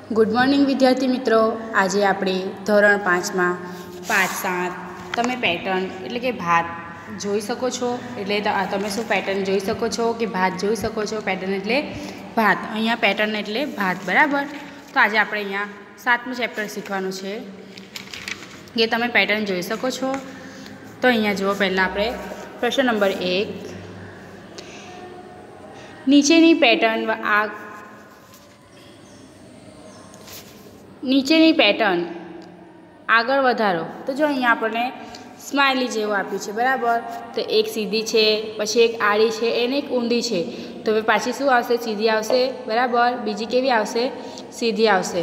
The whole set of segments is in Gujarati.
ગુડ મોર્નિંગ વિદ્યાર્થી મિત્રો। આજે આપણે ધોરણ 5માં પાઠ 7 તમે પેટર્ન એટલે કે ભાત જોઈ શકો છો। એટલે તમે શું પેટર્ન જોઈ શકો છો કે ભાત જોઈ શકો છો। પેટર્ન એટલે ભાત, અહીંયા પેટર્ન એટલે ભાત, બરાબર। તો આજે આપણે અહીંયા 7મું ચેપ્ટર શીખવાનું છે કે તમે પેટર્ન જોઈ શકો છો। તો અહીંયા જુઓ, પહેલાં આપણે પ્રશ્ન નંબર 1, નીચેની પેટર્ન આગળ વધારો। તો જો અહીંયા આપણને સ્માઇલી જેવું આપ્યું છે, બરાબર। તો એક સીધી છે, પછી એક આડી છે, એને એક ઊંધી છે। તો હવે પાછી શું આવશે? સીધી આવશે, બરાબર। બીજી કેવી આવશે? સીધી આવશે।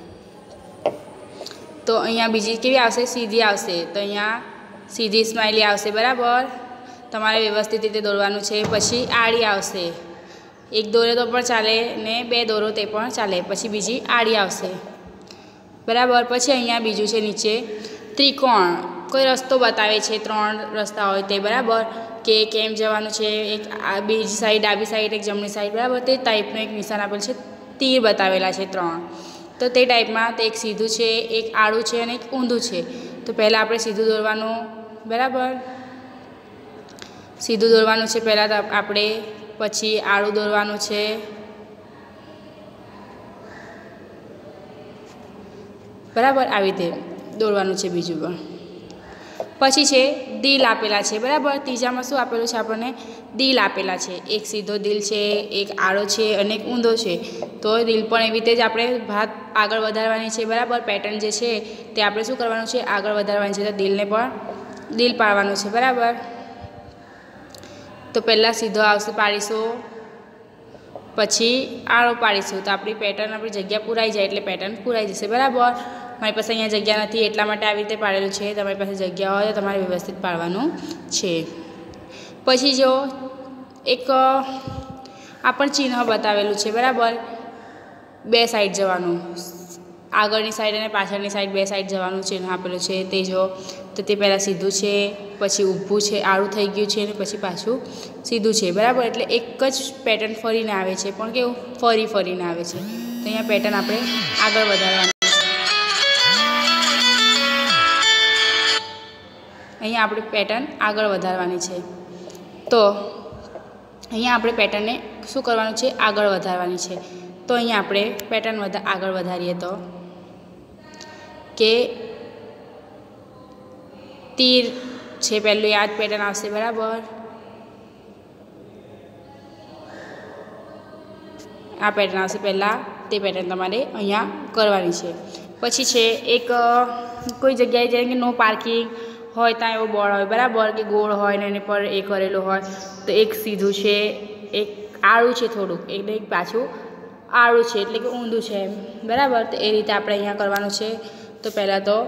તો અહીંયા બીજી કેવી આવશે? સીધી આવશે। તો અહીંયા સીધી સ્માઇલી આવશે, બરાબર। તમારે વ્યવસ્થિત રીતે દોરવાનું છે। પછી આડી આવશે, એક દોરે તો પણ ચાલે ને બે દોરો તે પણ ચાલે। પછી બીજી આડી આવશે, બરાબર। પછી અહીંયા બીજું છે નીચે ત્રિકોણ, કોઈ રસ્તો બતાવે છે, 3 રસ્તા હોય તે, બરાબર। કે કેમ જવાનું છે, એક બીજી સાઈડ ડાબી સાઈડ, એક જમણી સાઈડ, બરાબર। તે ટાઈપનું એક નિશાન આપેલ છે, તીર બતાવેલા છે 3। તો તે ટાઈપમાં તે એક સીધું છે, એક આડું છે અને એક ઊંધું છે। તો પહેલાં આપણે સીધું દોરવાનું, બરાબર। સીધું દોરવાનું છે પહેલાં આપણે, પછી આડું દોરવાનું છે, બરાબર। આવી રીતે દોરવાનું છે બીજું પણ। પછી છે દિલ આપેલા છે, બરાબર। ત્રીજામાં શું આપેલું છે આપણને? દિલ આપેલા છે, એક સીધો દિલ છે, એક આડો છે અને એક ઊંધો છે। તો દિલ પણ એવી રીતે જ આપણે ભાત આગળ વધારવાની છે, બરાબર। પેટર્ન જે છે તે આપણે શું કરવાનું છે? આગળ વધારવાની છે। તો દિલને પણ દિલ પાડવાનું છે, બરાબર। તો પહેલાં સીધો આવશે, પાડીશું, પછી આડો પાડીશું। તો આપણી પેટર્ન, આપણી જગ્યા પૂરાઈ જાય એટલે પેટર્ન પૂરાઈ જશે, બરાબર। મારી પાસે અહીંયા જગ્યા નથી એટલા માટે આવી રીતે પાડેલું છે। તમારી પાસે જગ્યા હોય તો તમારે વ્યવસ્થિત પાડવાનું છે। પછી જો એક આ પણ ચિહ્ન બતાવેલું છે, બરાબર। બે સાઈડ જવાનું, આગળની સાઈડ અને પાછળની સાઈડ, બે સાઈડ જવાનું ચિહ્ન આપેલું છે તે જો। તો તે પહેલાં સીધું છે, પછી ઊભું છે, આડું થઈ ગયું છે અને પછી પાછું સીધું છે, બરાબર। એટલે એક જ પેટર્ન ફરીને આવે છે, પણ કેવું? ફરીને આવે છે। તો અહીંયા પેટર્ન આપણે આગળ વધારવાની, અહીંયા આપણી પેટર્ન આગળ વધારવાની છે। તો અહીંયા આપણે પેટર્નને શું કરવાનું છે? આગળ વધારવાની છે। તો અહીંયા આપણે પેટર્ન આગળ વધારીએ તો કે તીર છે પહેલું, યાદ પેટર્ન આવશે, બરાબર। આ પેટર્ન આવશે પહેલાં, તે પેટર્ન તમારે અહીંયા કરવાની છે। પછી છે એક કોઈ જગ્યાએ જેમ કે નો પાર્કિંગ હોય ત્યાં એવો બોર્ડ હોય, બરાબર। કે ગોળ હોય ને એની પર એ કરેલું હોય। તો એક સીધું છે, એક આડું છે થોડુંક, એટલે એક પાછું આડું છે, એટલે કે ઊંધું છે, બરાબર। તો એ રીતે આપણે અહીંયા કરવાનું છે। તો પહેલાં તો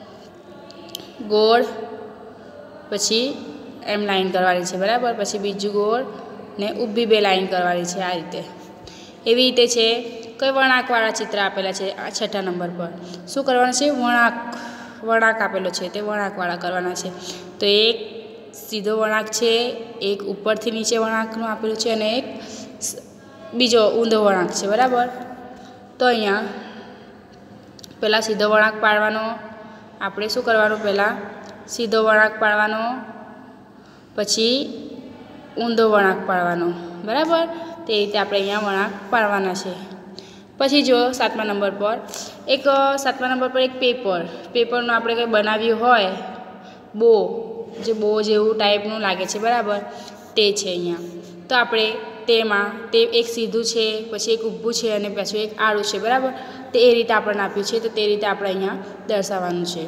ગોળ, પછી એમ લાઈન કરવાની છે, બરાબર। પછી બીજું ગોળ ને ઊભી બે લાઈન કરવાની છે, આ રીતે। એવી રીતે છે કોઈ વળાંકવાળા ચિત્ર આપેલા છે આ 6થા નંબર પર। શું કરવાનું છે? વળાંક આપેલો છે, તે વળાંકવાળા કરવાના છે। તો એક સીધો વળાંક છે, એક ઉપરથી નીચે વળાંકનું આપેલું છે અને એક બીજો ઊંધો વળાંક છે, બરાબર। તો અહીંયા પહેલાં સીધો વળાંક પાડવાનો, આપણે શું કરવાનું? પહેલાં સીધો વળાંક પાડવાનો, પછી ઊંધો વળાંક પાડવાનો, બરાબર। તે રીતે આપણે અહીંયા વળાંક પાડવાના છે। પછી જો 7મા નંબર પર એક 7મા નંબર પર એક પેપરનું આપણે કંઈ બનાવ્યું હોય, જે બો જેવું ટાઈપનું લાગે છે, બરાબર। તે છે અહીંયા। તો આપણે તેમાં તે એક સીધું છે, પછી એક ઊભું છે અને પાછું એક આડું છે, બરાબર। તો એ રીતે આપણને આપ્યું છે, તો તે રીતે આપણે અહીંયા દર્શાવવાનું છે।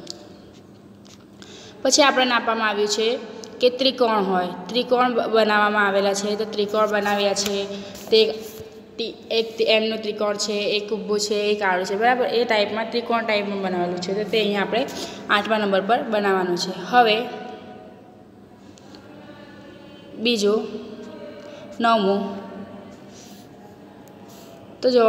પછી આપણને આપવામાં આવ્યું છે કે ત્રિકોણ હોય, ત્રિકોણ બનાવવામાં આવેલા છે। તો ત્રિકોણ બનાવ્યા છે, તે એક એમનું ત્રિકોણ છે, એક ઊભું છે, એક આડું છે, બરાબર। એ ટાઈપમાં ત્રિકોણ ટાઈપમાં બનાવેલું છે। તો તે અહીંયા આપણે 8મા નંબર પર બનાવવાનું છે। હવે બીજું 9મું, તો જો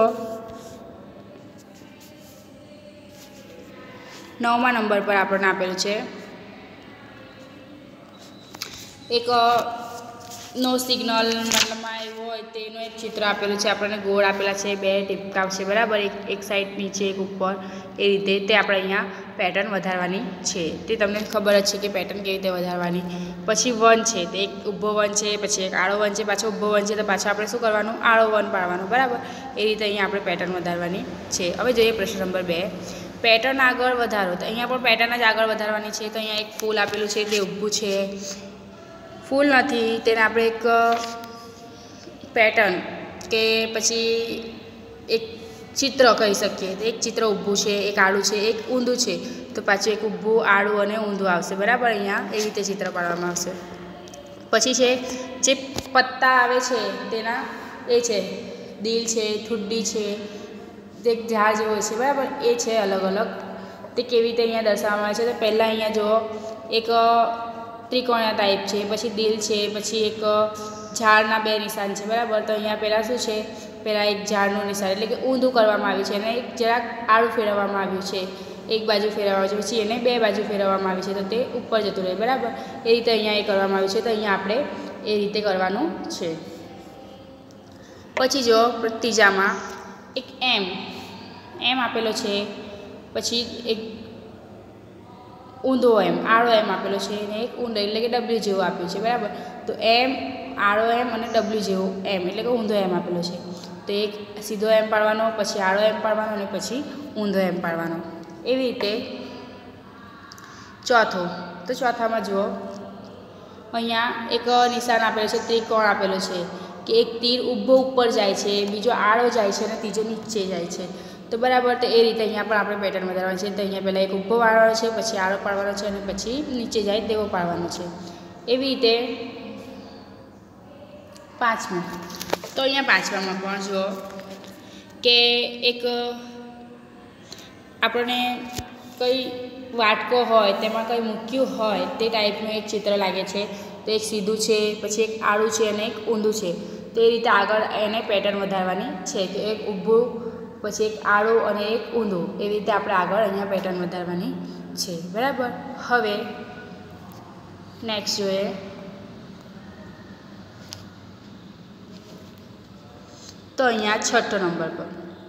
9મા નંબર પર આપણને આપેલું છે એક નો સિગ્નલ મતલબમાં એવું હોય તેનું એક ચિત્ર આપેલું છે, આપણને ગોળ આપેલા છે, 2 ટીપકા છે બરાબર, એક સાઈડ નીચે એક ઉપર, એ રીતે તે આપણે અહીંયા પેટર્ન વધારવાની છે. તે તમને ખબર જ છે કે પેટર્ન કેવી રીતે વધારવાની. પછી વન છે, તે એક ઊભો વન છે, પછી એક આડો વન છે, પાછો ઊભો વન છે, તો પાછો આપણે શું કરવાનું, આડો વન પાડવાનો બરાબર. એ રીતે અહીંયા આપણે પેટર્ન વધારવાની છે. હવે જોઈએ પ્રશ્ન નંબર 2, પેટર્ન આગળ વધારો. તો અહીંયા પણ પેટર્ન જ આગળ વધારવાની છે. તો અહીંયા એક ફૂલ આપેલું છે, તે ઊભું છે, ફૂલ નથી, તેને આપણે એક પેટર્ન કે પછી એક ચિત્ર કહી શકીએ. એક ચિત્ર ઊભું છે, એક આડું છે, એક ઊંધું છે, તો પાછું એક ઊભું, આડું અને ઊંધું આવશે બરાબર. અહીંયા એવી રીતે ચિત્ર પાડવામાં આવશે. પછી છે જે પત્તા આવે છે તેના એ છે દિલ છે, ઠુડ્ડી છે, એક ઝાડ જેવો છે બરાબર, એ છે અલગ અલગ. તે કેવી રીતે અહીંયા દર્શાવવામાં આવે છે. તો પહેલાં અહીંયા જો એક ત્રિકોણીય ટાઈપ છે, પછી દિલ છે, પછી એક ઝાડના 2 નિશાન છે બરાબર. તો અહીંયા પહેલાં શું છે, પહેલાં એક ઝાડનું નિશાન એટલે કે ઊંધું કરવામાં આવ્યું છે, અને એક જરાક આડું ફેરવવામાં આવ્યું છે, એક બાજુ ફેરવવામાં આવ્યું છે, પછી એને 2 બાજુ ફેરવવામાં આવી છે, તો તે ઉપર જતું રહે બરાબર. એ રીતે અહીંયા એ કરવામાં આવ્યું છે. તો અહીંયા આપણે એ રીતે કરવાનું છે. પછી જો ત્રીજામાં એક એમ આપેલો છે, પછી એક ઊંધો એમ, આડો એમ આપેલો છે, અને એક ઊંધો એટલે કે ડબલ્યુ જેવું આપ્યું છે બરાબર. તો એમ, આડો એમ અને ડબલ્યુ જેવું એમ એટલે કે ઊંધો એમ આપેલો છે. તો એક સીધો એમ પાડવાનો, પછી આડો એમ પાડવાનો, અને પછી ઊંધો એમ પાડવાનો. એવી રીતે ચોથો. તો ચોથામાં જુઓ અહીંયા એક નિશાન આપેલું છે, ત્રિકોણ આપેલો છે કે એક તીર ઊભો ઉપર જાય છે, બીજો આડો જાય છે અને ત્રીજો નીચે જાય છે. તો બરાબર, તો એ રીતે અહીંયા પણ આપણે પેટર્ન વધારવાની છે. તો અહીંયા પહેલાં એક ઊભો પાડવાનો છે, પછી આડો પાડવાનો છે, અને પછી નીચે જાય તેવો પાડવાનો છે. એવી રીતે પાંચમું. તો અહીંયા પાંચમામાં પણ જુઓ કે એક આપણને કંઈ વાટકો હોય તેમાં કંઈ મૂક્યું હોય તે ટાઈપનું એક ચિત્ર લાગે છે. તો એક સીધું છે, પછી એક આડું છે અને એક ઊંધું છે. તો એ રીતે આગળ એને પેટર્ન વધારવાની છે. તો એક ઊભું, પછી એક આડું અને એક ઊંધું, એવી રીતે આપણે આગળ અહીંયા પેટર્ન વધારવાની છે બરાબર. હવે નેક્સ્ટ જોઈએ તો અહીંયા છઠ્ઠો નંબર પર.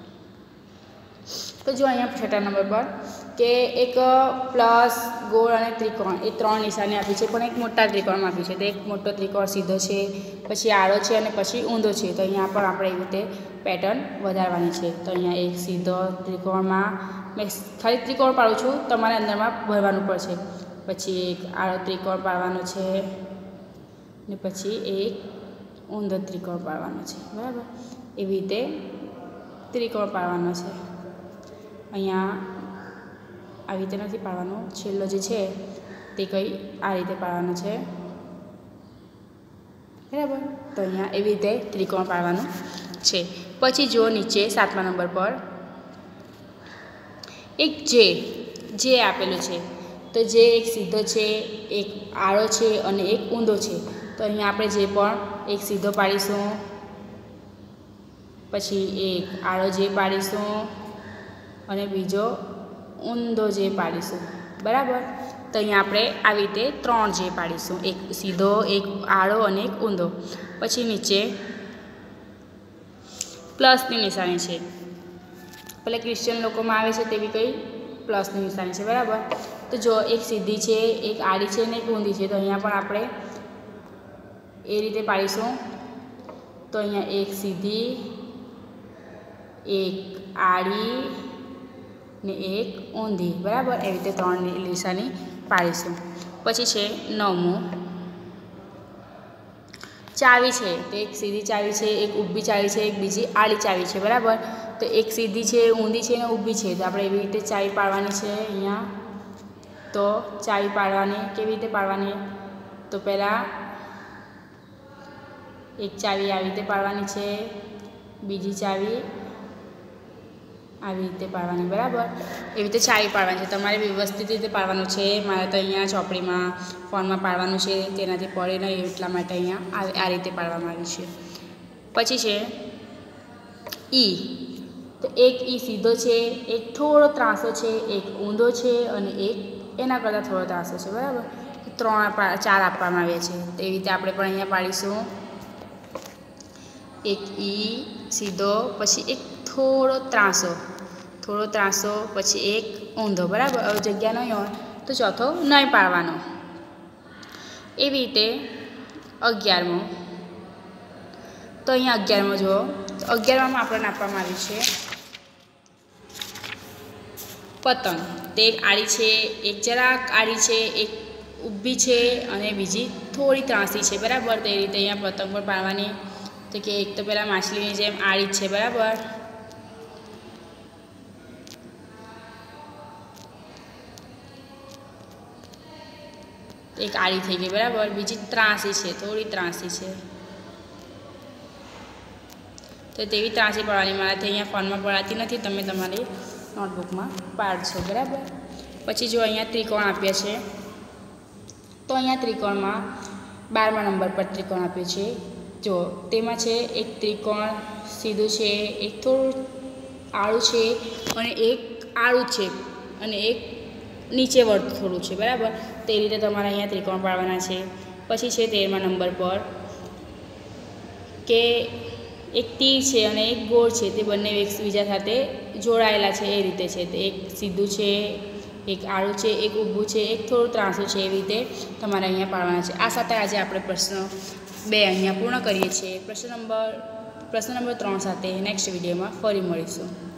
તો જો અહીંયા છઠ્ઠા નંબર પર કે એક પ્લસ, ગોળ અને ત્રિકોણ એ 3 નિશાની આપી છે, પણ એક મોટા ત્રિકોણમાં આપ્યું છે. તો એક મોટો ત્રિકોણ સીધો છે, પછી આડો છે અને પછી ઊંધો છે. તો અહીંયા પણ આપણે એવી રીતે પેટર્ન વધારવાની છે. તો અહીંયા એક સીધો ત્રિકોણમાં મેં ખાલી ત્રિકોણ પાડું છું, તમારે અંદરમાં ભરવાનું પડશે. પછી એક આડો ત્રિકોણ પાડવાનો છે, ને પછી એક ઊંધો ત્રિકોણ પાડવાનો છે બરાબર. એવી રીતે ત્રિકોણ પાડવાનો છે. અહીંયા આવી રીતે નથી પાડવાનો, છેલ્લો જે છે તે કંઈ આ રીતે પાડવાનો છે બરાબર. તો અહીંયા એવી રીતે ત્રિકોણ પાડવાનું છે. પછી જો નીચે 7મા નંબર પર એક જે આપેલું છે. તો જે એક સીધો છે, એક આડો છે અને એક ઊંધો છે. તો અહીંયા આપણે જે પણ એક સીધો પાડીશું, પછી એક આડો જે પાડીશું અને બીજો ઊંધો જે પાડીશું બરાબર. તો અહીંયા આપણે આવી રીતે 3 જે પાડીશું, એક સીધો, એક આડો અને એક ઊંધો. પછી નીચે પ્લસની નિશાની છે. પેલા ક્રિશ્ચિયન લોકોમાં આવે છે તેવી કંઈ પ્લસની નિશાની છે બરાબર. તો જો એક સીધી છે, એક આડી છે અને એક ઊંધી છે. તો અહીંયા પણ આપણે એ રીતે પાડીશું. તો અહીંયા એક સીધી, એક આડી ને એક ઊંધી બરાબર. એવી રીતે 3 નિશાની પાડીશું. પછી છે 9મું, ચાવી છે. તો એક સીધી ચાવી છે, એક ઊભી ચાવી છે, એક બીજી આડી ચાવી છે બરાબર. તો એક સીધી છે, ઊંધી છે અને ઊભી છે. તો આપણે એવી રીતે ચાવી પાડવાની છે અહીંયા. તો ચાવી પાડવાની કેવી રીતે પાડવાની, તો પહેલાં એક ચાવી આવી રીતે પાડવાની છે, બીજી ચાવી આવી રીતે પાડવાની બરાબર. એવી રીતે ચાવી પાડવાની છે. તમારે વ્યવસ્થિત રીતે પાડવાનું છે. મારે તો અહીંયા ચોપડીમાં ફોનમાં પાડવાનું છે, તેનાથી પડે નહીં એટલા માટે અહીંયા આ રીતે પાડવામાં આવ્યું છે. પછી છે ઈ. તો એક ઈ સીધો છે, એક થોડો ત્રાસો છે, એક ઊંધો છે અને એક એના કરતાં થોડો ત્રાસો છે બરાબર. 4 આપવામાં આવ્યા છે. તેવી રીતે આપણે પણ અહીંયા પાડીશું એક ઈ સીધો, પછી એક થોડો ત્રાસો, પછી એક ઊંધો. બરાબર. હવે જગ્યા નહીં હોય તો ચોથો નહીં પાડવાનો. એવી રીતે 11મો. તો અહીંયા 11મો જુઓ. 11માં આપણને આપવામાં આવ્યું છે પતંગ. તે એક આડી છે, એક જરાક આડી છે, એક ઊભી છે અને બીજી થોડી ત્રાંસી છે. બરાબર. તે રીતે અહીંયા પતંગ પણ પાડવાની. તો કે એક તો પહેલાં માછલીની જેમ આડી જ છે. બરાબર. એક આડી થઈ ગઈ. બરાબર. બીજી ત્રાંસી છે, થોડી ત્રાંસી છે. તો તેવી ત્રાંસી પાડવાની. મારાથી અહીંયા ફોનમાં પડાતી નથી, તમે તમારી નોટબુકમાં પાડશો. બરાબર. પછી જો અહીંયા ત્રિકોણ આપ્યા છે, તો અહીંયા ત્રિકોણમાં 12મા નંબર પર ત્રિકોણ આપ્યું છે. જો તેમાં છે એક ત્રિકોણ સીધું છે, એક થોડું આડું છે અને એક આડું છે અને એક નીચે વળતું થોડું છે. બરાબર. તે રીતે તમારે અહીંયા ત્રિકોણ પાડવાના છે. પછી છે 13મા નંબર પર કે એક તીર છે અને એક ગોળ છે, તે બંને એકબીજા સાથે જોડાયેલા છે. એ રીતે છે. તે એક સીધું છે, એક આડું છે, એક ઊભું છે, એક થોડું ત્રાંસું છે. એવી રીતે તમારે અહીંયા પાડવાના છે. આ સાથે આજે આપણે પ્રશ્ન 2 અહીંયા પૂર્ણ કરીએ છીએ. પ્રશ્ન નંબર 3 સાથે નેક્સ્ટ વિડીયોમાં ફરી મળીશું.